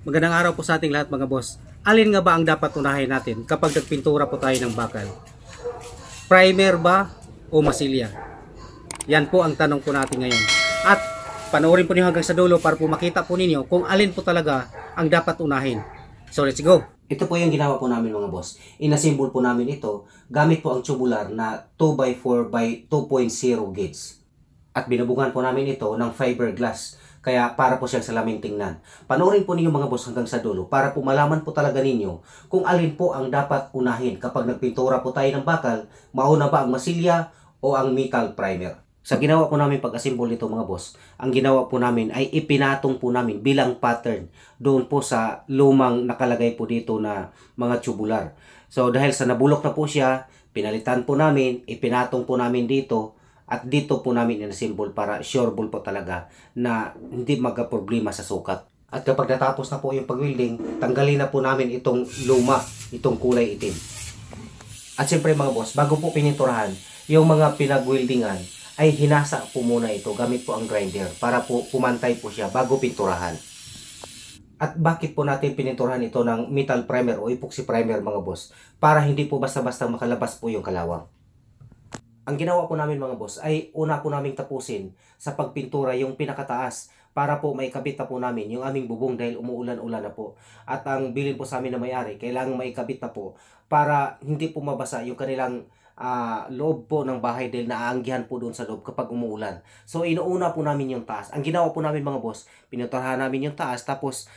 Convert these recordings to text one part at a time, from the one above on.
Magandang araw po sa ating lahat mga boss. Alin nga ba ang dapat unahin natin kapag nagpintura po tayo ng bakal? Primer ba o masilya? Yan po ang tanong po natin ngayon. At panoorin po niyo hanggang sa dulo para po makita po ninyo kung alin po talaga ang dapat unahin. So let's go! Ito po yung ginawa po namin mga boss. Inassemble po namin ito gamit po ang tubular na 2x4x2.0 gauge. At binubungan po namin ito ng fiberglass. Kaya para po siyang salaming tingnan. Panoorin po ninyo mga boss hanggang sa dulo para po malaman po talaga ninyo kung alin po ang dapat unahin kapag nagpintura po tayo ng bakal, mauna ba ang masilya o ang metal primer. Sa ginawa po namin pag-assemble nito mga boss, ang ginawa po namin ay ipinatong po namin bilang pattern doon po sa lumang nakalagay po dito na mga tubular. So dahil sa nabulok na po siya, pinalitan po namin, ipinatong po namin dito. At dito po namin in-assemble para sureball po talaga na hindi magka-problema sa sukat. At kapag natapos na po yung pag-welding, tanggalin na po namin itong luma, itong kulay itim. At siyempre mga boss, bago po pininturahan, yung mga pinag-weldingan ay hinasa po muna ito gamit po ang grinder para po pumantay po siya bago pinturahan. At bakit po natin pininturahan ito ng metal primer o epoxy primer mga boss? Para hindi po basta-basta makalabas po yung kalawang. Ang ginawa po namin mga boss ay una po namin tapusin sa pagpintura yung pinakataas para po maikabit na po namin yung aming bubong dahil umuulan-ulan na po. At ang bilin po sa amin na may-ari, kailangan maikabit na po para hindi po mabasa yung kanilang loob po ng bahay dahil naaanggihan po doon sa loob kapag umuulan. So inuuna po namin yung taas. Ang ginawa po namin mga boss, pininturahan namin yung taas tapos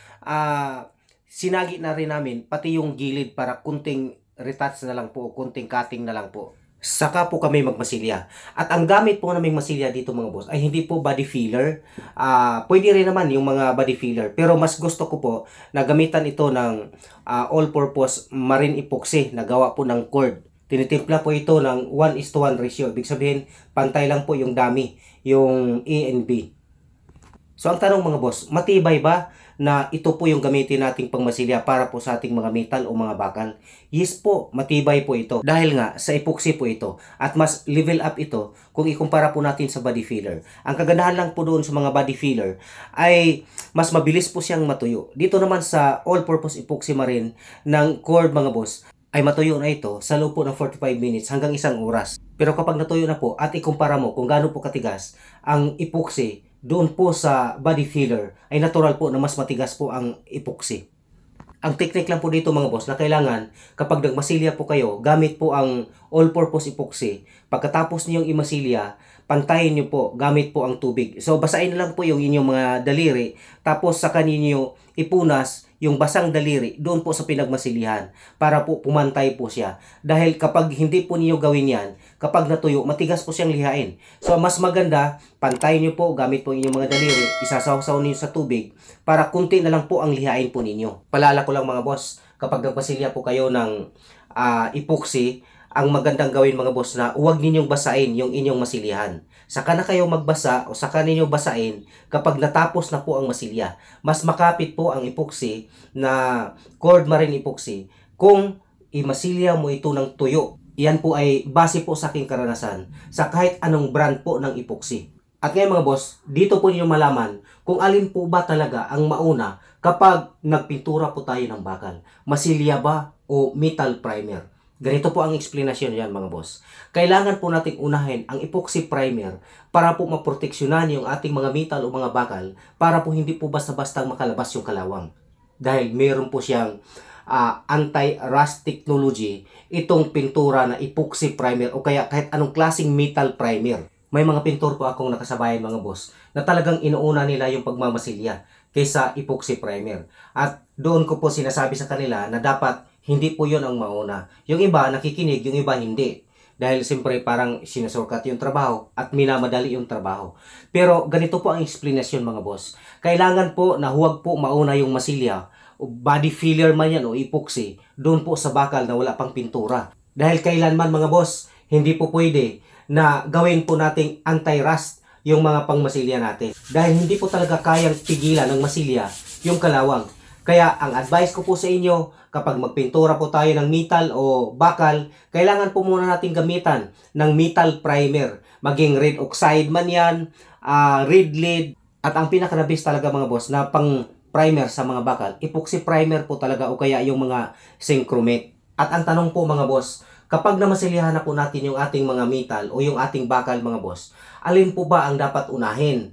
sinagi na rin namin pati yung gilid para kunting retouch na lang po, kunting cutting na lang po. Saka po kami magmasilya. At ang gamit po naming masilya dito mga boss ay hindi po body filler. Pwede rin naman yung mga body filler. Pero mas gusto ko po na gamitan ito ng all-purpose marine epoxy na gawa po ng cord. Tinitimpla po ito ng 1:1 ratio. Ibig sabihin, pantay lang po yung dami, yung A and B. So ang tanong mga boss, matibay ba na ito po yung gamitin nating pangmasilya para po sa ating mga metal o mga bakal? Yes po, matibay po ito. Dahil nga sa epoxy po ito at mas level up ito kung ikumpara po natin sa body filler. Ang kagandahan lang po doon sa mga body filler ay mas mabilis po siyang matuyo. Dito naman sa all-purpose epoxy marine ng cord mga boss, ay matuyo na ito sa loob po ng 45 minutes hanggang 1 oras. Pero kapag natuyo na po at ikumpara mo kung gaano po katigas ang epoxy doon po sa body filler ay natural po na mas matigas po ang epoxy. Ang technique lang po dito mga boss na kailangan kapag nagmasilya po kayo gamit po ang all-purpose epoxy. Pagkatapos niyong imasilya, pantayin niyo po gamit po ang tubig. So basahin na lang po yung inyong mga daliri tapos saka ninyo ipunas yung basang daliri doon po sa pinagmasilihan para po pumantay po siya. Dahil kapag hindi po niyo gawin yan, kapag natuyo, matigas po siyang lihain. So mas maganda, pantayin niyo po gamit po inyong mga daliri, isasawsaw niyo sa tubig para kunti na lang po ang lihain po ninyo. Palala ko lang mga boss, kapag nagpasilya po kayo ng epoxy, ang magandang gawin mga boss na huwag ninyong basain yung inyong masilihan. Saka na kayo magbasa o saka ninyo basain kapag natapos na po ang masilya. Mas makapit po ang epoxy na cord marine epoxy kung imasilya mo ito ng tuyo. Yan po ay base po sa aking karanasan sa kahit anong brand po ng epoxy. At ngayon mga boss, dito po niyo malaman kung alin po ba talaga ang mauna kapag nagpintura po tayo ng bakal. Masilya ba o metal primer? Ganito po ang explanation yan mga boss. Kailangan po nating unahin ang epoxy primer para po maproteksyonan yung ating mga metal o mga bakal para po hindi po basta-basta makalabas yung kalawang. Dahil meron po siyang anti-rust technology itong pintura na epoxy primer o kaya kahit anong klaseng metal primer. May mga pintor po akong nakasabayan mga boss na talagang inuuna nila yung pagmamasilya kaysa epoxy primer. At doon ko po sinasabi sa kanila na dapat hindi po yun ang mauna. Yung iba nakikinig, yung iba hindi. Dahil siyempre parang sinusurkat yung trabaho at minamadali yung trabaho. Pero ganito po ang explanation mga boss. Kailangan po na huwag po mauna yung masilya o body filler man yan o epoxy doon po sa bakal na wala pang pintura. Dahil kailanman mga boss, hindi po pwede na gawin po nating anti-rust yung mga pangmasilya natin. Dahil hindi po talaga kayang pigilan ng masilya yung kalawang. Kaya ang advice ko po sa inyo, kapag magpintura po tayo ng metal o bakal, kailangan po muna natin gamitan ng metal primer. Maging red oxide man yan, red lead, at ang pinaka-best talaga mga boss na pang primer sa mga bakal, epoxy primer po talaga o kaya yung mga synchromate. At ang tanong po mga boss, kapag namasilyahan na po natin yung ating mga metal o yung ating bakal mga boss, alin po ba ang dapat unahin?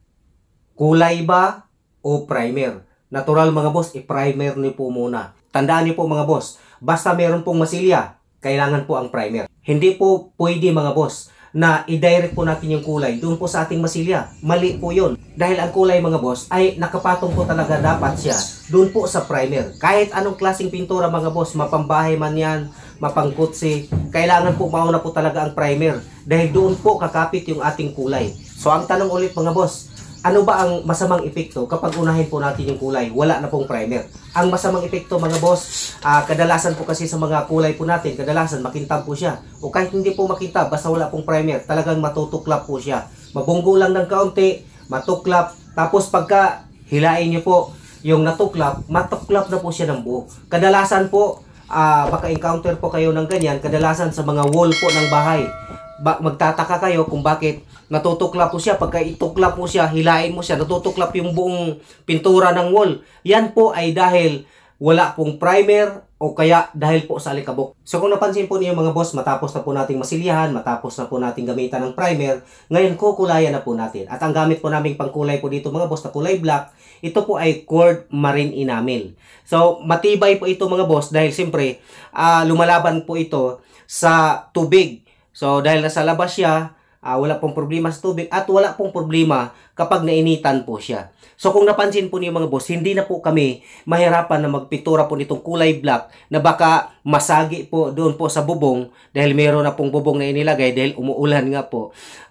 Kulay ba o primer? Natural mga boss, i-primer niyo po muna. Tandaan niyo po mga boss, basta meron pong masilya, kailangan po ang primer. Hindi po pwede mga boss na i-direct po natin yung kulay doon po sa ating masilya. Mali po yun. Dahil ang kulay mga boss ay nakapatong po talaga dapat siya doon po sa primer. Kahit anong klaseng pintura mga boss, mapambahay man yan, mapangkutsi, kailangan po mauna po talaga ang primer. Dahil doon po kakapit yung ating kulay. So ang tanong ulit mga boss, ano ba ang masamang epekto kapag unahin po natin yung kulay? Wala na pong primer. Ang masamang epekto mga boss, kadalasan po kasi sa mga kulay po natin, kadalasan makintab po siya. O kahit hindi po makintab, basta wala pong primer, talagang matutuklap po siya. Mabunggo lang ng kaunti, matuklap. Tapos pagka hilain nyo po yung natuklap, matuklap na po siya ng buo. Kadalasan po, maka-encounter po kayo ng ganyan, kadalasan sa mga wall po ng bahay. Magtataka kayo kung bakit natutuklap po siya. Pagka ituklap mo siya, hilain mo siya, natutuklap yung buong pintura ng wall. Yan po ay dahil wala pong primer o kaya dahil po sa alikabok. So kung napansin po niyo mga boss, matapos na po nating masilyahan, matapos na po nating gamitan ng primer, ngayon kukulayan na po natin. At ang gamit po naming pangkulay po dito mga boss na kulay black, ito po ay cord marine enamel. So matibay po ito mga boss dahil siyempre lumalaban po ito sa tubig. So dahil nasa labas siya, wala pong problema sa tubig at wala pong problema kapag nainitan po siya. So kung napansin po niyo mga boss, hindi na po kami mahirapan na magpintura po nitong kulay black na baka masagi po doon po sa bubong dahil meron na pong bubong na inilagay dahil umuulan nga po.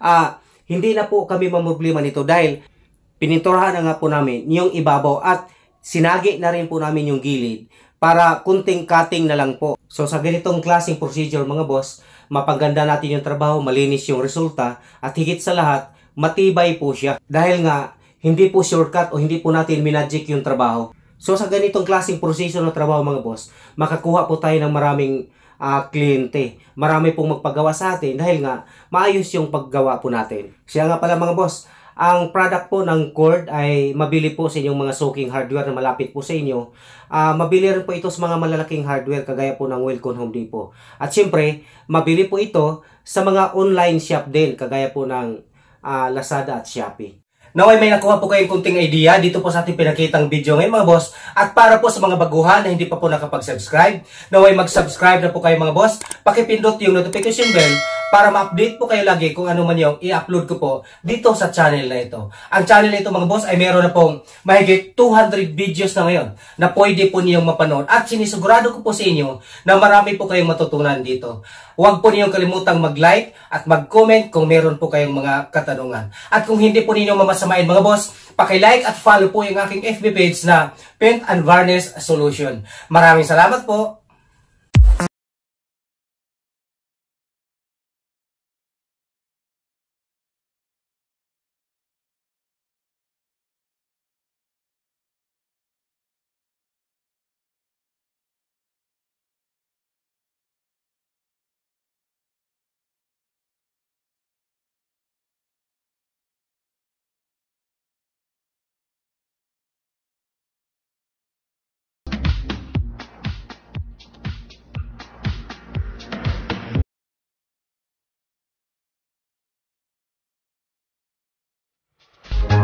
Hindi na po kami mamroblema nito dahil pininturahan na nga po namin yung ibabaw at sinagi na rin po namin yung gilid para kunting cutting na lang po. So sa ganitong klaseng procedure mga boss, mapaganda natin yung trabaho, malinis yung resulta, at higit sa lahat, matibay po siya. Dahil nga, hindi po shortcut o hindi po natin minagic yung trabaho. So sa ganitong klaseng proseso ng trabaho mga boss, makakuha po tayo ng maraming kliyente. Marami pong magpagawa sa atin dahil nga, maayos yung paggawa po natin. Siya nga pala mga boss, ang product po ng cord ay mabili po sa inyong mga soaking hardware na malapit po sa inyo. Mabili rin po ito sa mga malalaking hardware kagaya po ng Wilcon Home Depot. At siyempre, mabili po ito sa mga online shop din kagaya po ng Lazada at Shopee. Naway may nakuha po kayong kunting idea dito po sa ating pinakitang video ngayon mga boss. At para po sa mga baguhan na hindi pa po nakapag-subscribe, naway mag-subscribe na po kayo mga boss. Pakipindot yung notification bell para ma-update po kayo lagi kung ano man yung i-upload ko po dito sa channel na ito. Ang channel na ito mga boss ay meron na pong mahigit 200 videos na ngayon na pwede po niyong mapanood. At sinisigurado ko po sa inyo na marami po kayong matutunan dito. Huwag po niyong kalimutang mag-like at mag-comment kung meron po kayong mga katanungan. At kung hindi po ninyo mamasamain mga boss, paki-like at follow po yung aking FB page na Paint and Varnish Solution. Maraming salamat po!